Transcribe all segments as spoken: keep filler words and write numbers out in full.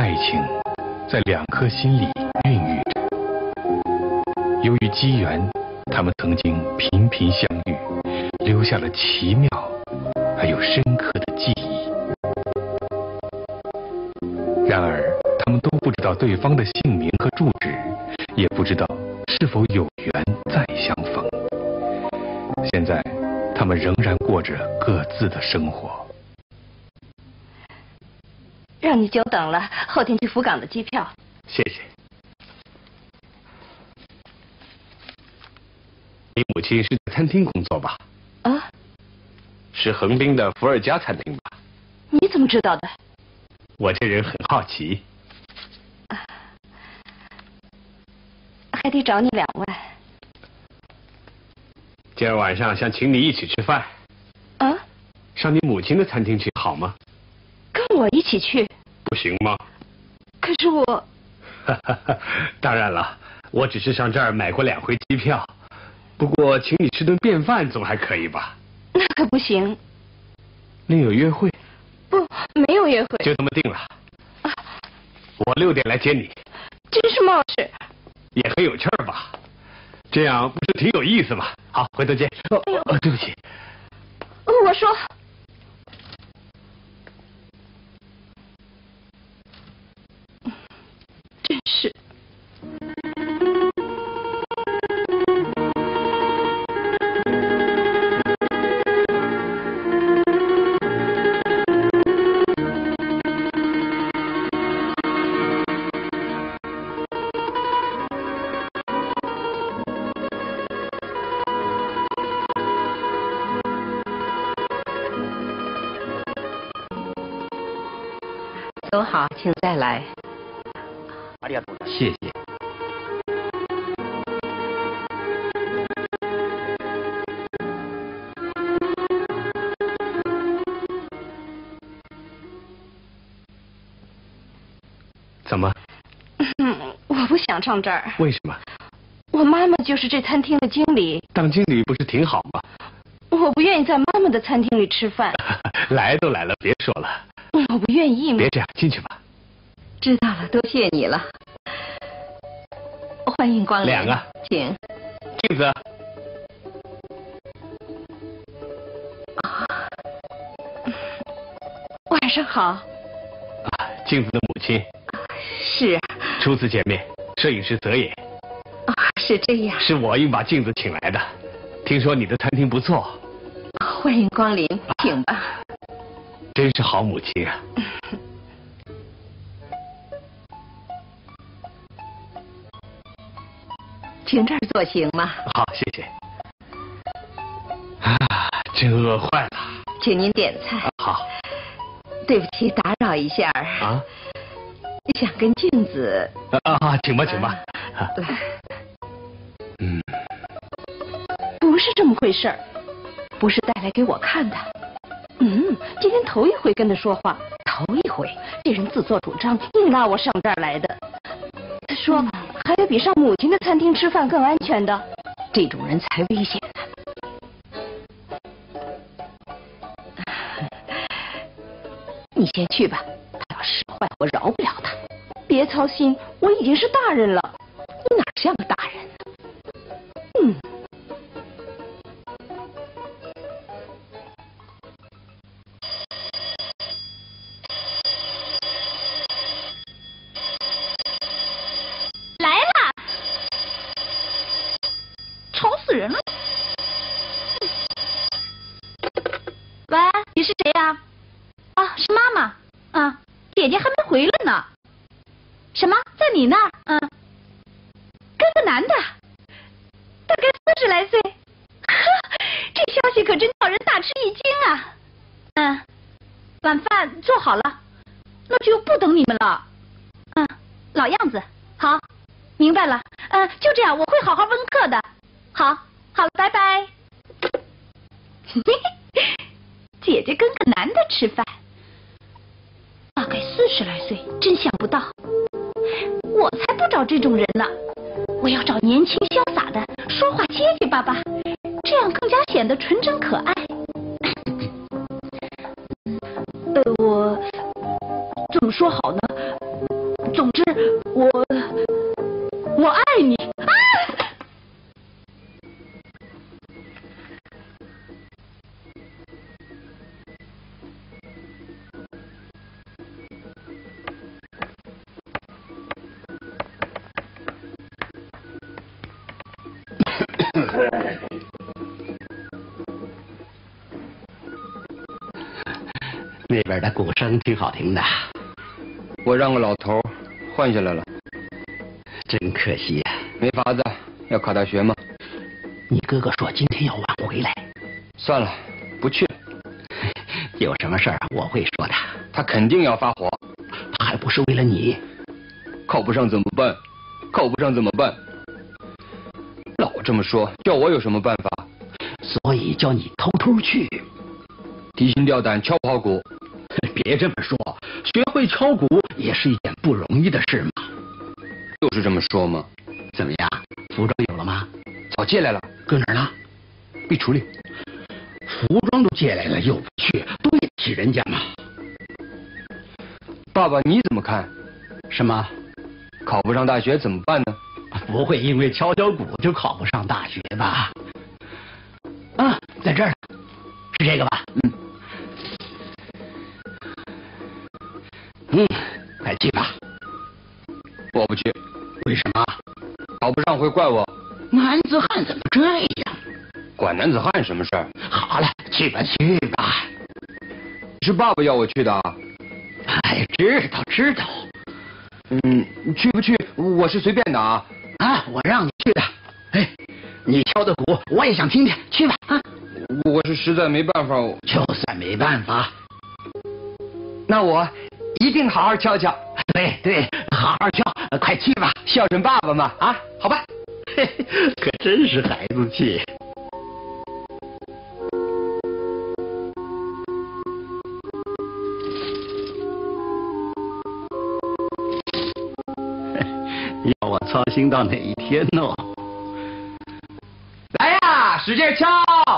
爱情在两颗心里孕育着。由于机缘，他们曾经频频相遇，留下了奇妙还有深刻的记忆。然而，他们都不知道对方的姓名和住址，也不知道是否有缘再相逢。现在，他们仍然过着各自的生活。 让你久等了，后天去福冈的机票。 谢谢。你母亲是在餐厅工作吧？ 啊， 是横滨的伏尔加餐厅吧？ 你怎么知道的？ 我这人很好奇。 啊，还得找你两万。 今儿晚上想请你一起吃饭。 啊？ 上你母亲的餐厅去好吗？ 跟我一起去？ 不行吗？ 可是我…… 当然了，我只是上这儿买过两回机票。不过，请你吃顿便饭总还可以吧？ 那可不行。 另有约会？ 不，没有约会。 就这么定了。啊，我六点来接你。 真是冒失。 也很有趣儿吧？这样不是挺有意思吗？好，回头见。哦， 哎呦哦，对不起。 我说。真是。 都好，请再来。 谢谢。怎么？ 嗯，我不想上这儿。 为什么？ 我妈妈就是这餐厅的经理。 当经理不是挺好吗？ 我不愿意在妈妈的餐厅里吃饭。 来都来了，别说了。 我不愿意嘛。 别这样，进去吧。 知道了，多谢你了。欢迎光临。 两个， 请。 镜子。 啊，晚上好。啊， 镜子的母亲。 是啊。 初次见面，摄影师泽野。 啊，是这样。 是我硬把镜子请来的。听说你的餐厅不错。 欢迎光临，请吧。 真是好母亲啊！ 请这儿坐行吗？ 好，谢谢。啊，真饿坏了。 请您点菜。 啊、好。 对不起，打扰一下。 啊。 想跟镜子。 啊啊，请吧，请吧。 啊、来。 嗯。不是这么回事儿，不是带来给我看的。嗯，今天头一回跟他说话，头一回，这人自作主张，硬拉我上这儿来的。他说，嗯、还有比上母亲的餐厅吃饭更安全的，这种人才危险呢。你先去吧，他要使坏，我饶不了他。别操心，我已经是大人了。你哪像个大人呢？嗯。 人了。喂，你是谁呀？啊，是妈妈。啊，姐姐还没回来呢。什么，在你那儿？嗯，跟个男的，大概四十来岁。这消息可真叫人大吃一惊啊。嗯，晚饭做好了，那就不等你们了。嗯，老样子。好，明白了。嗯，就这样，我会好好温课的。好，好了，拜拜。姐姐跟个男的吃饭，大概四十来岁，真想不到。我才不找这种人呢，我要找年轻潇洒的，说话结结巴巴，这样更加显得纯真可爱。呃，我怎么说好呢？ 那边的鼓声挺好听的。 我让个老头换下来了。 真可惜呀、啊。 没法子，要考大学嘛。 你哥哥说今天要晚回来。 算了，不去了。 有什么事儿我会说的。 他肯定要发火。 他还不是为了你。 考不上怎么办？考不上怎么办？老这么说，叫我有什么办法？ 所以叫你偷偷去。 提心吊胆敲炮鼓。 别这么说，学会敲鼓也是一件不容易的事嘛。 就是这么说嘛。 怎么样，服装有了吗？ 早借来了。 搁哪儿呢？ 壁橱里。 服装都借来了又不去，多眼气人家嘛。 爸爸你怎么看？ 什么？ 考不上大学怎么办呢？ 不会因为敲敲鼓就考不上大学吧？啊，在这儿呢，是这个吧？嗯。嗯，快去吧。 我不去。 为什么？ 考不上会怪我。 男子汉怎么这样？ 管男子汉什么事儿？ 好了，去吧去吧。 是爸爸要我去的啊。 哎，知道知道。 嗯，去不去我是随便的啊。 啊，我让你去的。哎，你敲的鼓我也想听听，去吧啊。 我是实在没办法。 就算没办法， 那我一定好好敲敲。 对对，好好敲，快去吧， 孝顺爸爸嘛啊，好吧。 嘿嘿，可真是孩子气。要我操心到哪一天呢？ 来呀，使劲敲！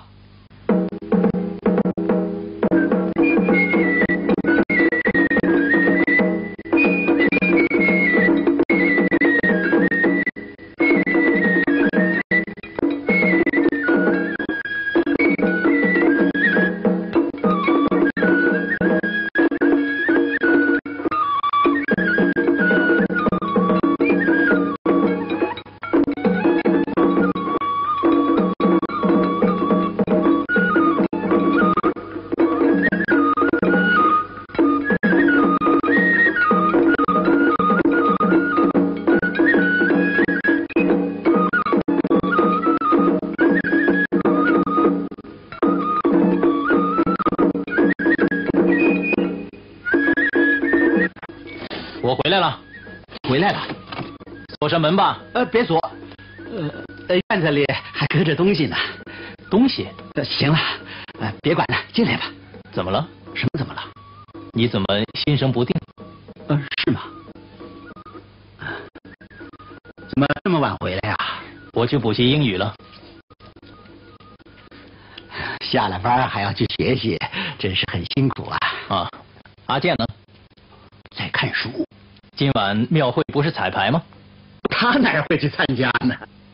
我回来了， 回来了， 锁上门吧。 呃，别锁，呃，院子里还搁着东西呢。 东西？ 呃，行了，呃，别管了，进来吧。 怎么了？ 什么怎么了？ 你怎么心神不定？ 呃，是吗？怎么这么晚回来呀？ 我去补习英语了。 下了班还要去学习，真是很辛苦啊。 啊，阿健呢？ 在看书。 今晚庙会不是彩排吗？ 他哪会去参加呢？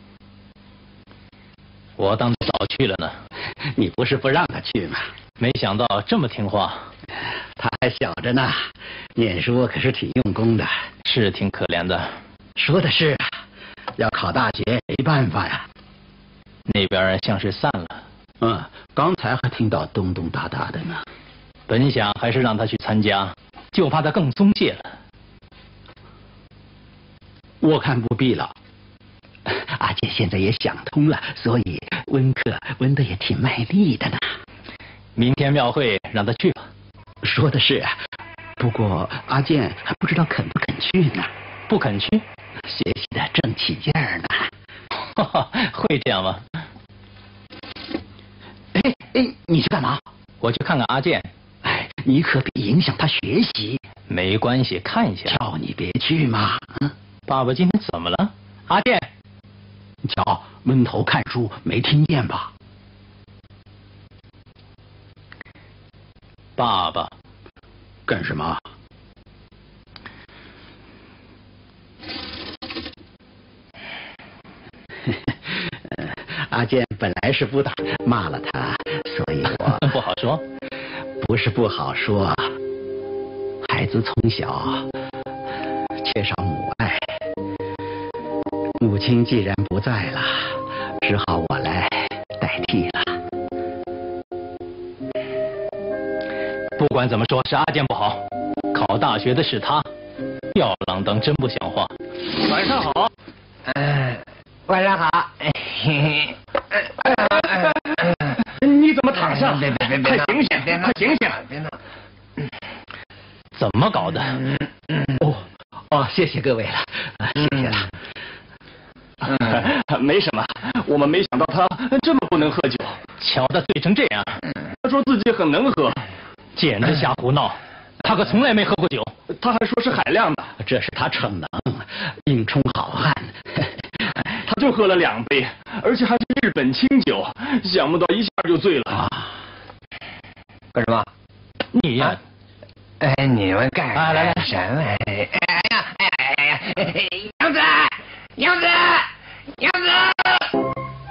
我当早去了呢。 你不是不让他去吗？ 没想到这么听话。 他还小着呢，念书可是挺用功的。 是挺可怜的。 说的是啊，要考大学没办法呀。 那边像是散了。 嗯，刚才还听到咚咚哒哒的呢。 本想还是让他去参加，就怕他更松懈了。 我看不必了。阿健现在也想通了，所以温课温的也挺卖力的呢。 明天庙会让他去吧。 说的是，不过阿健还不知道肯不肯去呢。 不肯去？ 学习的正起劲儿呢。 哈哈，会这样吗？ 哎哎，你去干嘛？ 我去看看阿健。 哎，你可别影响他学习。 没关系，看一下。 叫你别去嘛。嗯， 爸爸今天怎么了？阿健， 瞧，闷头看书，没听见吧？ 爸爸， 干什么？阿健本来是不打，骂了他，所以我不好说。 不是不好说，孩子从小缺少母爱，母亲既然不在了，只好我来代替了。 不管怎么说，是阿健不好，考大学的是他，吊郎当真不像话。晚上好。 嗯，晚上好。 你怎么躺下？ 别别别别快醒醒，快醒醒！ 别闹！ 怎么搞的？ 哦哦，谢谢各位了，谢谢了。 嗯，没什么，我们没想到他这么不能喝酒， 瞧他醉成这样。 他说自己很能喝， 简直瞎胡闹！他可从来没喝过酒， 他还说是海量的， 这是他逞能，硬充好汉。 他就喝了两杯，而且还是日本清酒，想不到一下就醉了。啊、 干什么？ 你呀、啊？ 哎，你们干啊、来来什么？哎呀，哎呀，哎呀，杨子，杨子，杨子。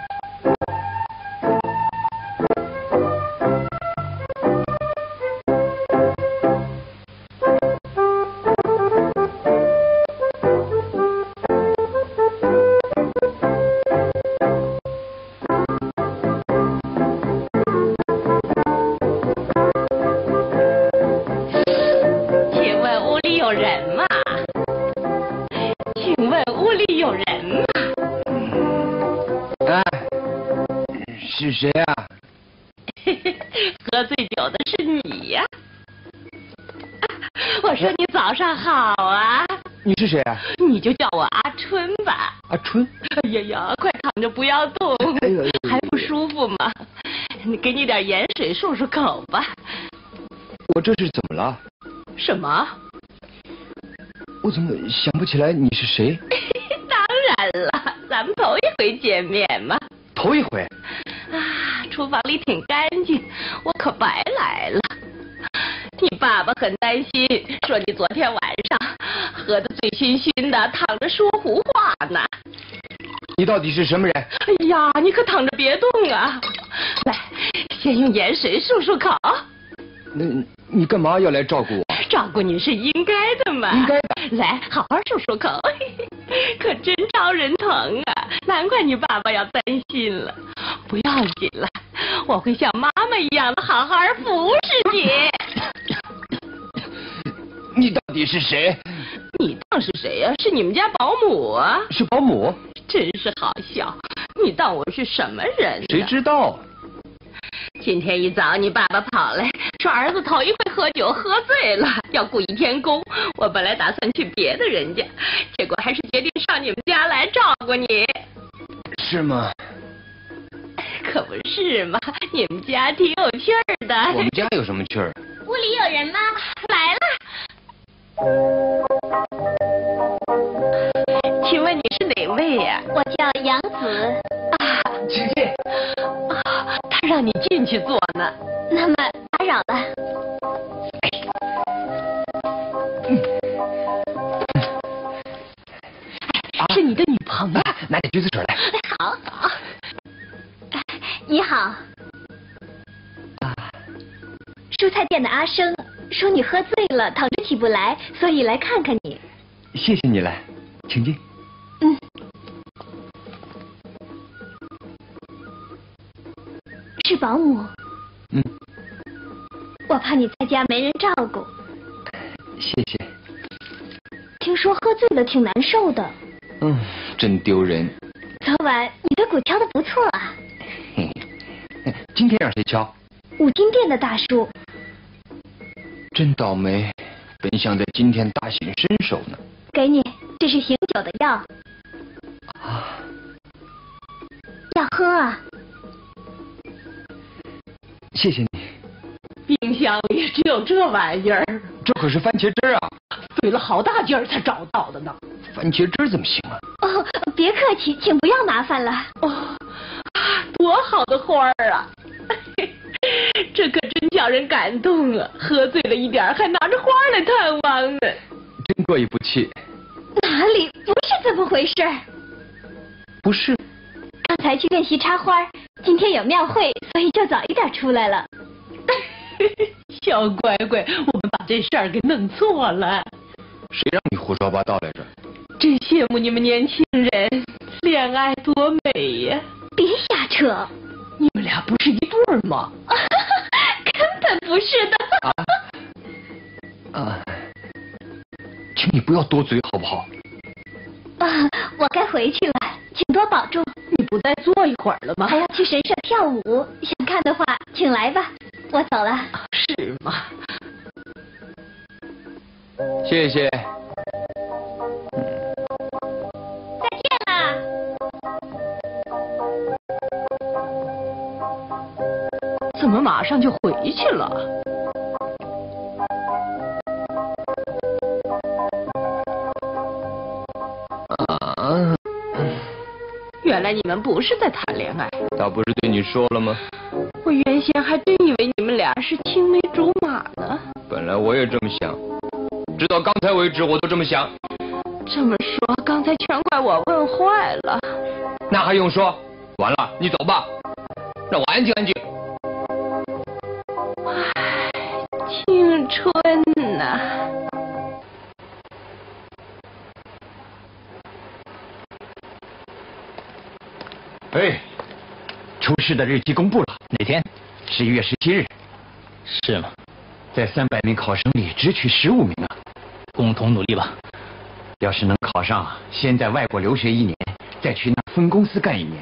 是谁啊？ 喝醉酒的是你呀！我说你早上好啊！ 你是谁啊？ 你就叫我阿春吧。 阿春？ 哎呀呀，快躺着不要动， 哎呦， 还不舒服吗？你给你点盐水漱漱口吧。 我这是怎么了？ 什么？ 我怎么想不起来你是谁？ 当然了，咱们头一回见面嘛。 头一回。 啊，厨房里挺干净，我可白来了。你爸爸很担心，说你昨天晚上喝得醉醺醺的，躺着说胡话呢。 你到底是什么人？ 哎呀，你可躺着别动啊！来，先用盐水漱漱口。 那你干嘛要来照顾我？ 照顾你是应该的嘛。 应该的。 来，好好漱漱口，可真招人疼啊！难怪你爸爸要担心了。不要紧了，我会像妈妈一样的好好服侍你。 你到底是谁？ 你当是谁呀、啊？是你们家保姆啊？ 是保姆？ 真是好笑！你当我是什么人？ 谁知道？ 今天一早，你爸爸跑来说儿子头一回喝酒，喝醉了，要雇一天工。我本来打算去别的人家，结果还是决定上你们家来照顾你。 是吗？ 可不是嘛，你们家挺有趣儿的。 我们家有什么趣儿？ 屋里有人吗？ 来了。请问你是哪位呀、啊？ 我叫杨子。 啊， 请进。 啊，他让你进去坐呢。 那么打扰了。 是你的女朋友。 啊、拿点橘子水来。 好。好。你好。 啊。 蔬菜店的阿生说你喝醉了，躺着起不来，所以来看看你。 谢谢你来，请进。 嗯。是保姆。 嗯。 我怕你在家没人照顾。 谢谢。 听说喝醉了挺难受的。 嗯，真丢人。 昨晚你的鼓敲得不错啊。 嘿，今天让谁敲？ 五金店的大叔。 真倒霉，本想在今天大显身手呢。 给你，这是醒酒的药。 啊。 要喝啊。 谢谢你。 冰箱里只有这玩意儿。 这可是番茄汁啊！ 费了好大劲儿才找到的呢。 番茄汁怎么行啊？ 哦，别客气，请不要麻烦了。 哦，多好的花儿啊！这可真叫人感动啊！喝醉了一点，还拿着花来探望呢。 真过意不去。 哪里不是这么回事？ 不是。 刚才去练习插花，今天有庙会，所以就早一点出来了。 小乖乖，我们把这事儿给弄错了。 谁让你胡说八道来着？ 真羡慕你们年轻人，恋爱多美呀！ 别瞎扯， 你们俩不是一对儿吗？ 根本不是的。 啊请你不要多嘴好不好？ 啊，我该回去了，请多保重。 你不再坐一会儿了吗？ 还要去神社跳舞，想看的话，请来吧。我走了。 是吗？ 谢谢。 再见啦。 怎么马上就回去了？ 啊！ 原来你们不是在谈恋爱。 他不是对你说了吗？ 我原先还真以为你们俩是青梅竹马呢。 本来我也这么想，直到刚才为止我都这么想。 这么说，刚才全怪我问坏了。 那还用说？完了，你走吧，让我安静安静。 唉，青春呐！ 哎，出事的日期公布了， 哪天？ 十一月十七日。 是吗？ 在三百名考生里只取十五名啊！ 共同努力吧。 要是能考上，先在外国留学一年，再去那分公司干一年。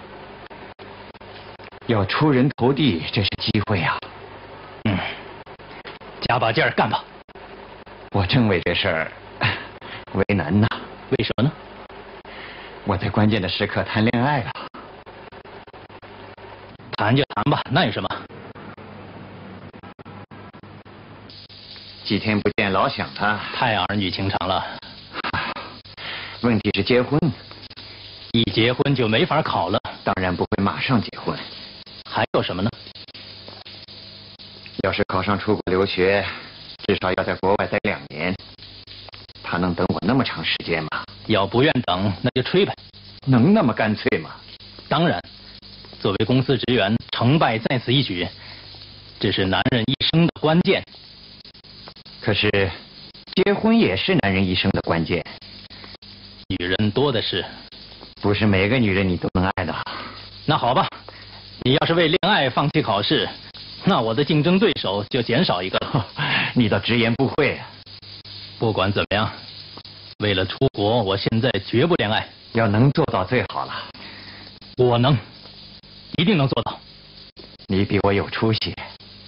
要出人头地，这是机会啊！ 嗯，加把劲儿干吧。 我正为这事儿为难呢。 为什么呢？ 我在关键的时刻谈恋爱了。 谈就谈吧，那有什么？ 几天不见，老想他。 太儿女情长了。 问题是结婚， 一结婚就没法考了。 当然不会马上结婚。 还有什么呢？ 要是考上出国留学，至少要在国外待两年。他能等我那么长时间吗？ 要不愿等，那就吹呗。 能那么干脆吗？ 当然，作为公司职员，成败在此一举，这是男人一生的关键。 可是，结婚也是男人一生的关键。 女人多的是， 不是每个女人你都能爱的。 那好吧，你要是为恋爱放弃考试，那我的竞争对手就减少一个了。 你倒直言不讳啊！ 不管怎么样，为了出国，我现在绝不恋爱。 要能做到最好了。 我能，一定能做到。 你比我有出息。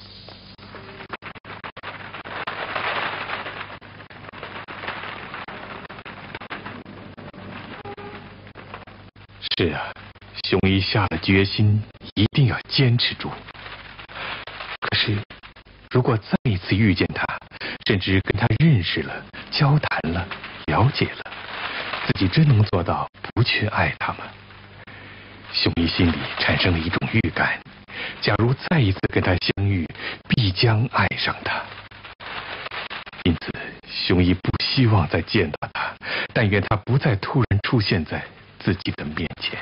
是啊，熊一下了决心，一定要坚持住。可是，如果再一次遇见他，甚至跟他认识了、交谈了、了解了，自己真能做到不去爱他吗？熊一心里产生了一种预感，假如再一次跟他相遇，必将爱上他。因此，熊一不希望再见到他，但愿他不再突然出现在自己的面前。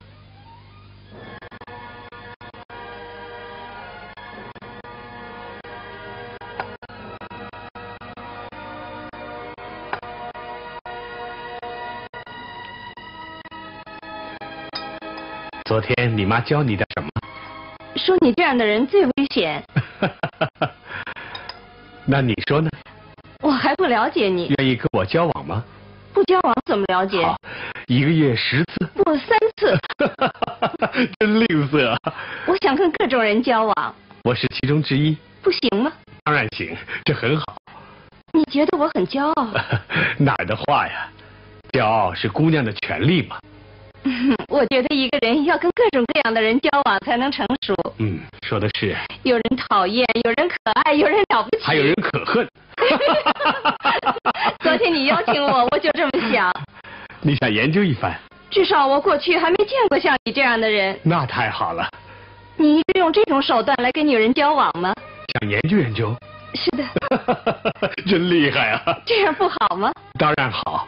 昨天你妈教你点什么？ 说你这样的人最危险。 那你说呢？ 我还不了解你。 愿意跟我交往吗？ 不交往怎么了解？ 好，一个月十次。 不，三次。 真吝啬。 我想跟各种人交往。 我是其中之一。 不行吗？ 当然行，这很好。 你觉得我很骄傲？ 哪儿的话呀？骄傲是姑娘的权利嘛。 我觉得一个人要跟各种各样的人交往才能成熟。 嗯，说的是。 有人讨厌，有人可爱，有人了不起， 还有人可恨。 昨天你邀请我，我就这么想。 你想研究一番？ 至少我过去还没见过像你这样的人。 那太好了。 你是用这种手段来跟女人交往吗？ 想研究研究。 是的。 真厉害啊！ 这样不好吗？ 当然好。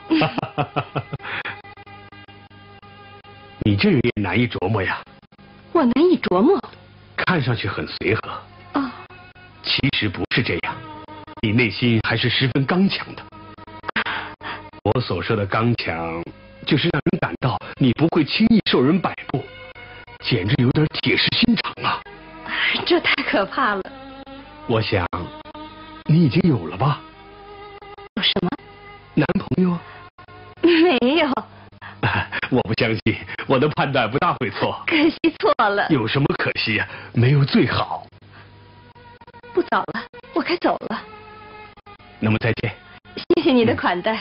你这人也难以琢磨呀。 我难以琢磨。 看上去很随和。 啊、哦。 其实不是这样，你内心还是十分刚强的。我所说的刚强，就是让人感到你不会轻易受人摆布，简直有点铁石心肠啊！ 这太可怕了。 我想，你已经有了吧？ 有什么？ 男朋友？ 没有。 我不相信，我的判断不大会错。 可惜错了。 有什么可惜呀、啊？没有最好。 不早了，我该走了。 那么再见。 谢谢你的款待。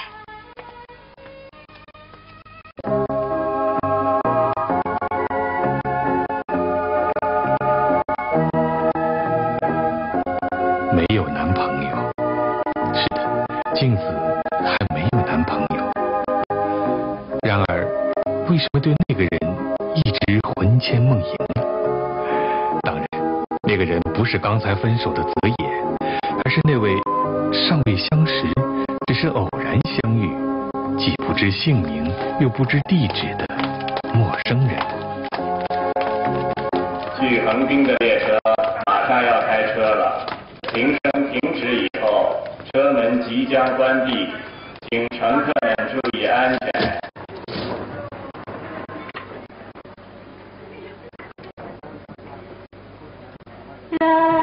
没有男朋友。是的，镜子还没有男朋友。然而，为什么对那个人一直魂牵梦萦？当然，那个人不是刚才分手的泽野，而是那位尚未相识，只是偶然相遇，既不知姓名又不知地址的陌生人。 去横滨的列车马上要开车了，铃声停止以后，车门即将关闭，请乘客们注意安全。 啦